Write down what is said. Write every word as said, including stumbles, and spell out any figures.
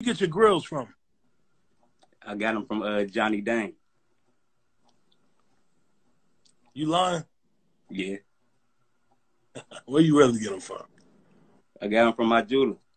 get your grills from? I got them from uh, Johnny Dang. You lying? Yeah. Where you really get them from? I got them from my jeweler.